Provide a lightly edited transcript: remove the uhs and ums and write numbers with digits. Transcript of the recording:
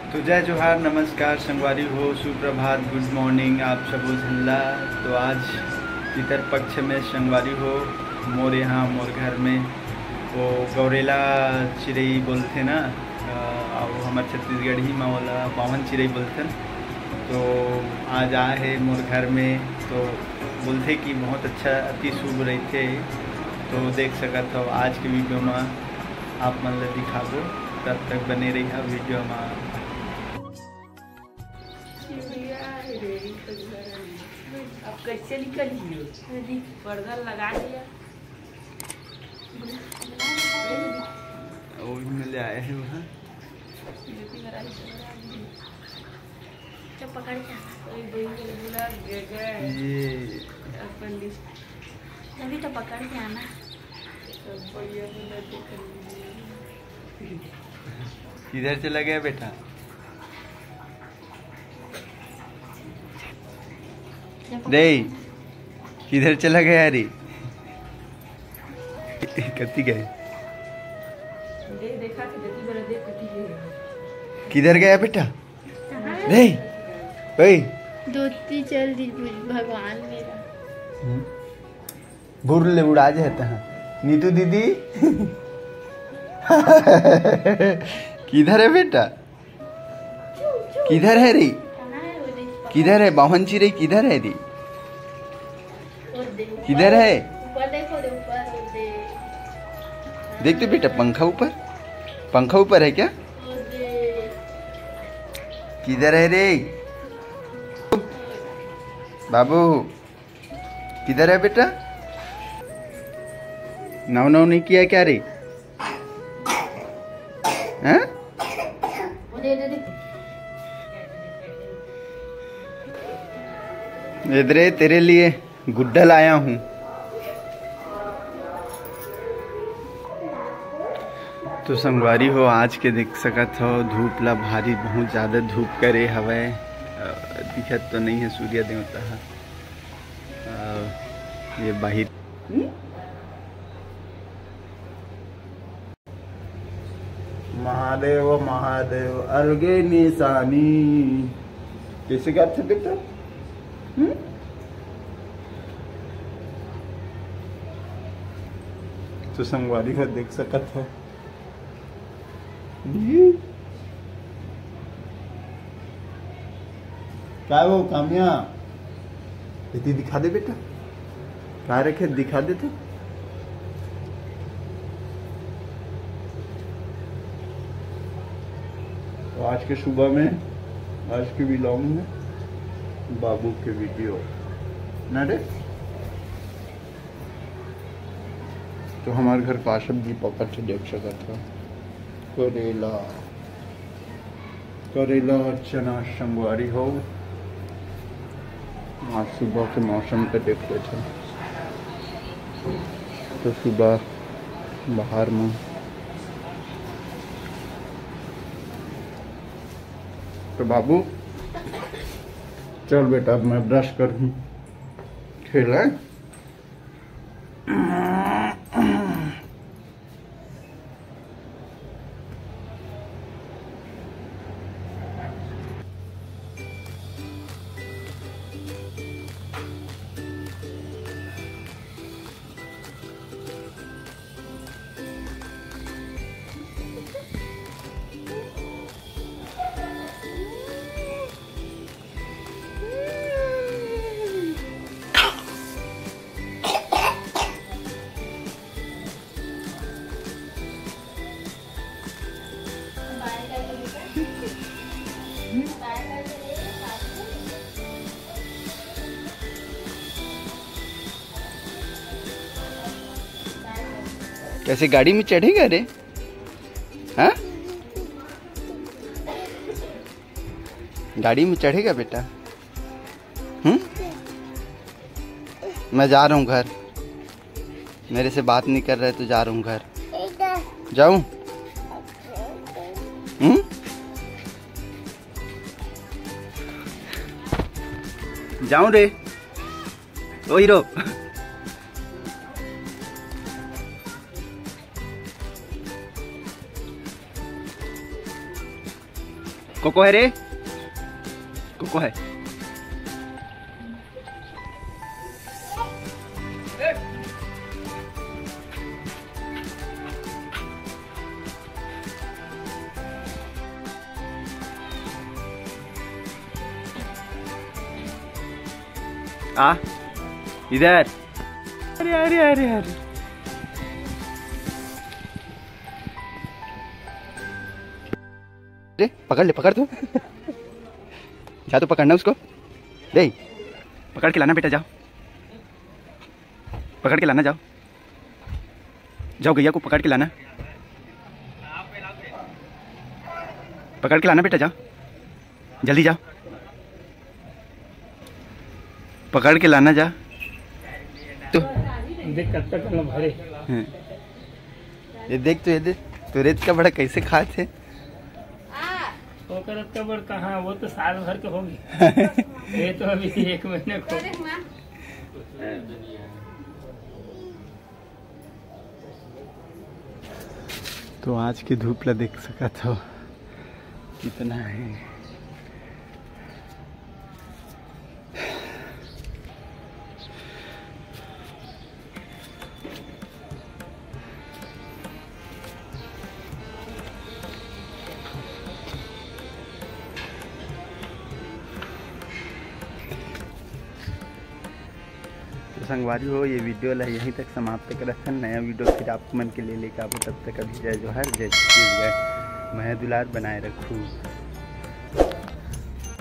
तो जय जोहार, नमस्कार, संगवारी हो, सुप्रभात, गुड मॉर्निंग आप सबो झल्ला। तो आज पितर पक्ष में संगवारी हो मोर यहाँ मोर घर में वो गौरेला चिड़ई बोलते ना, और हमारे छत्तीसगढ़ी में वाला बावन चिड़ई बोलते। तो आज आए है मोर घर में, तो बोलते कि बहुत अच्छा अति शुभ रहते। तो देख सकत हो आज के वीडियो में आप मन ला दिखा दो, तब तक बने रही वीडियो में। अब कैसे निकलिए? पर्दा लगा दिया। ले आए हैं वहाँ पकड़ ये अभी तो पकड़ के आना। किधर चला गया बेटा? रे किधर चला गया रे? कति गए? किधर गया बेटा? रे ओए धोती चल दी भगवान मेरा। बुरले उड़ा जाता है नीतू दीदी। किधर है बेटा? किधर है रे? किधर है बावन चिड़ई? किधर है रे? किधर है? देख तो बेटा, पंखा ऊपर, पंखा ऊपर है क्या? किधर है रे बाबू? किधर है बेटा? नाव नाव नहीं किया क्या रे? हैं? इधर तेरे लिए गुड्डा लाया हूँ। तो संगवारी हो आज के देख सकत हो धूप ला भारी बहुत ज़्यादा धूप करे हवे। दिखत तो नहीं है सूर्य देवता है। ये बाहिर महादेव महादेव अलगे निशानी कैसे करते बेटा? तो संगवारी हो देख सकत हो क्या वो कामिया इतनी दिखा दे बेटा, क्या रखे दिखा दे तो। आज के सुबह में, आज के व्लॉग में बाबू के वीडियो ना रे। तो हमारे घर का सब्जी पकड़ के देख सकता था, करेला करेला चना संगवारी हो। आज सुबह के मौसम पे देखते थे तो सुबह बाहर में तो बाबू चल बेटा अब मैं ब्रश कर दूं, खेला कैसे गाड़ी में चढ़ेगा रे? हाँ गाड़ी में चढ़ेगा बेटा? मैं जा रहा हूँ घर, मेरे से बात नहीं कर रहे तो जा रहा हूँ घर। जाऊँ? जाऊँ रे ओ हीरो? कोको है रे, कोको है। आ इधर, अरे अरे अरे अरे अरे पकड़ ले, पकड़ तू जा, तो पकड़ना उसको, दे पकड़ के लाना बेटा, जाओ पकड़ के लाना, जाओ जाओ गैया को पकड़ के लाना, पकड़ के लाना बेटा, जाओ जल्दी जाओ, पकड़ के लाना, जा तो देख कब तक भरे। ये देख, तो ये देख तो रेत का बड़ा कैसे खाते हैं। कबर कहाँ, वो तो साल भर के होगी ये तो अभी 1 महीने को। तो आज की धूप ला देख सका था कितना है। तो संगवारी हो, ये वीडियो ला यहीं तक समाप्त करत हन। नया वीडियो फिर आप मन के ले लेकर आबो, तब तक अभी जय जोहर, जय छत्तीसगढ़, मैं दुलार बनाए रखूँ।